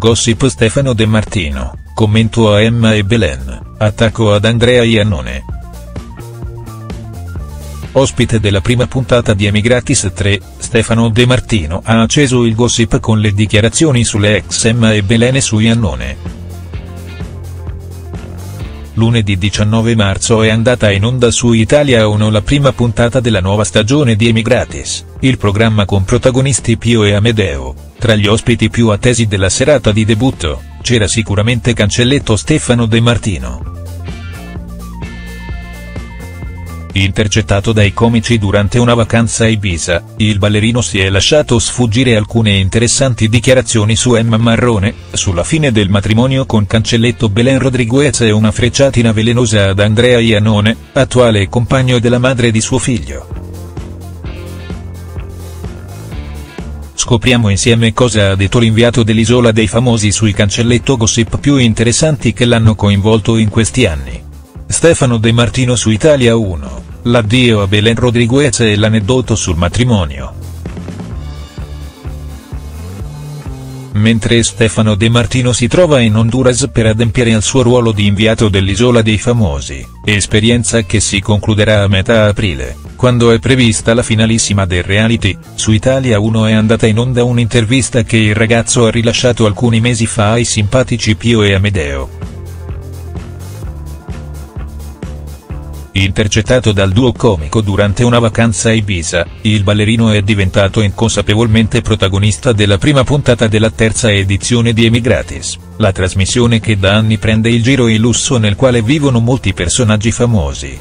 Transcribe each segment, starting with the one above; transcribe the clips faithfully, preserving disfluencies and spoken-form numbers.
Gossip Stefano De Martino, commento a Emma e Belen, attacco ad Andrea Iannone. Ospite della prima puntata di Emigratis tre, Stefano De Martino ha acceso il gossip con le dichiarazioni sulle ex Emma e Belen e su Iannone. Lunedì diciannove marzo è andata in onda su Italia uno la prima puntata della nuova stagione di Emigratis, il programma con protagonisti Pio e Amedeo. Tra gli ospiti più attesi della serata di debutto, c'era sicuramente Cancelletto Stefano De Martino. Intercettato dai comici durante una vacanza a Ibiza, il ballerino si è lasciato sfuggire alcune interessanti dichiarazioni su Emma Marrone, sulla fine del matrimonio con Cancelletto Belen Rodriguez e una frecciatina velenosa ad Andrea Iannone, attuale compagno della madre di suo figlio. Scopriamo insieme cosa ha detto l'inviato dell'Isola dei Famosi sui Cancelletto gossip più interessanti che l'hanno coinvolto in questi anni. Stefano De Martino su Italia uno, l'addio a Belen Rodriguez e l'aneddoto sul matrimonio. Mentre Stefano De Martino si trova in Honduras per adempiere al suo ruolo di inviato dell'Isola dei Famosi, esperienza che si concluderà a metà aprile, quando è prevista la finalissima del reality, su Italia uno è andata in onda un'intervista che il ragazzo ha rilasciato alcuni mesi fa ai simpatici Pio e Amedeo. Intercettato dal duo comico durante una vacanza a Ibiza, il ballerino è diventato inconsapevolmente protagonista della prima puntata della terza edizione di Emigratis, la trasmissione che da anni prende il giro e il lusso nel quale vivono molti personaggi famosi.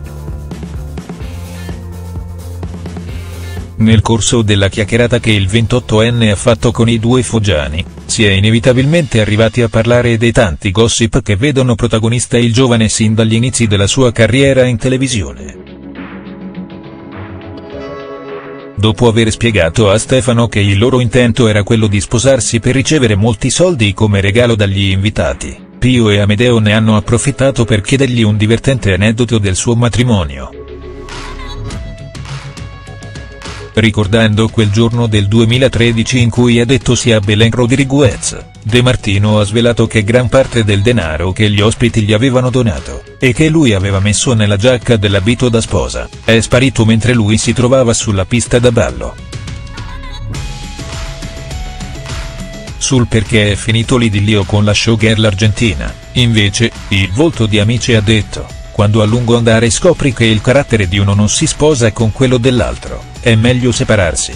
Nel corso della chiacchierata che il ventottoenne ha fatto con i due foggiani, si è inevitabilmente arrivati a parlare dei tanti gossip che vedono protagonista il giovane sin dagli inizi della sua carriera in televisione. Dopo aver spiegato a Stefano che il loro intento era quello di sposarsi per ricevere molti soldi come regalo dagli invitati, Pio e Amedeo ne hanno approfittato per chiedergli un divertente aneddoto del suo matrimonio. Ricordando quel giorno del duemilatredici in cui ha detto sì a Belen Rodriguez, De Martino ha svelato che gran parte del denaro che gli ospiti gli avevano donato, e che lui aveva messo nella giacca dell'abito da sposa, è sparito mentre lui si trovava sulla pista da ballo. Sul perché è finito l'idillio con la showgirl argentina, invece, il volto di Amici ha detto: quando a lungo andare scopri che il carattere di uno non si sposa con quello dell'altro, è meglio separarsi.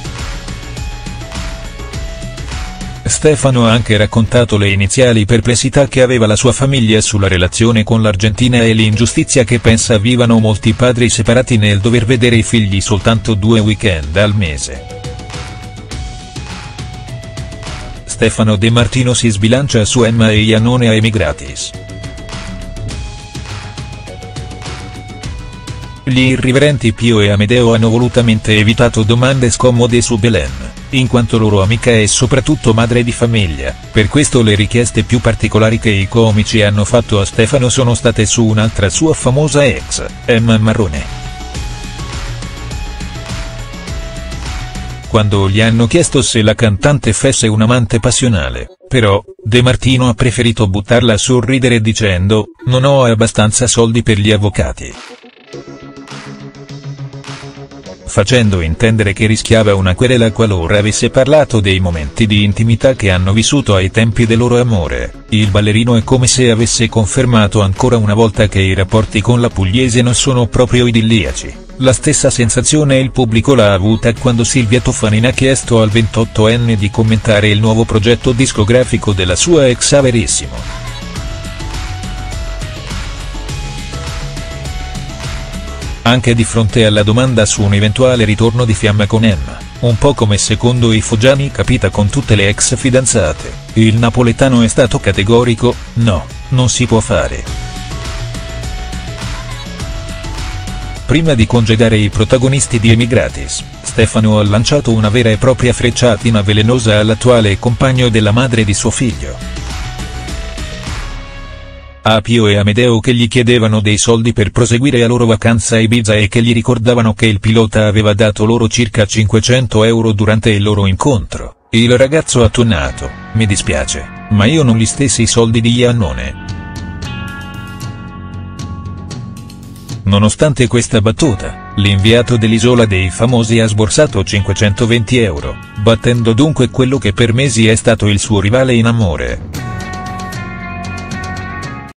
Stefano ha anche raccontato le iniziali perplessità che aveva la sua famiglia sulla relazione con l'Argentina e l'ingiustizia che pensa vivano molti padri separati nel dover vedere i figli soltanto due weekend al mese. Stefano De Martino si sbilancia su Emma e Iannone a Emigratis. Gli irriverenti Pio e Amedeo hanno volutamente evitato domande scomode su Belen, in quanto loro amica e soprattutto madre di famiglia, per questo le richieste più particolari che i comici hanno fatto a Stefano sono state su un'altra sua famosa ex, Emma Marrone. Quando gli hanno chiesto se la cantante fosse un amante passionale, però, De Martino ha preferito buttarla a sorridere dicendo: non ho abbastanza soldi per gli avvocati. Facendo intendere che rischiava una querela qualora avesse parlato dei momenti di intimità che hanno vissuto ai tempi del loro amore. Il ballerino è come se avesse confermato ancora una volta che i rapporti con la pugliese non sono proprio idilliaci. La stessa sensazione il pubblico l'ha avuta quando Silvia Toffanin ha chiesto al ventottoenne di commentare il nuovo progetto discografico della sua ex Averissimo. Anche di fronte alla domanda su un eventuale ritorno di fiamma con Emma, un po' come secondo i foggiani capita con tutte le ex fidanzate, il napoletano è stato categorico: no, non si può fare. Prima di congedare i protagonisti di Emigratis, Stefano ha lanciato una vera e propria frecciatina velenosa all'attuale compagno della madre di suo figlio. A Pio e Amedeo che gli chiedevano dei soldi per proseguire la loro vacanza a Ibiza e che gli ricordavano che il pilota aveva dato loro circa cinquecento euro durante il loro incontro, Il ragazzo ha tonnato: mi dispiace, ma io non li stessi soldi di Iannone. Nonostante questa battuta, l'inviato dell'Isola dei Famosi ha sborsato cinquecentoventi euro, battendo dunque quello che per mesi è stato il suo rivale in amore.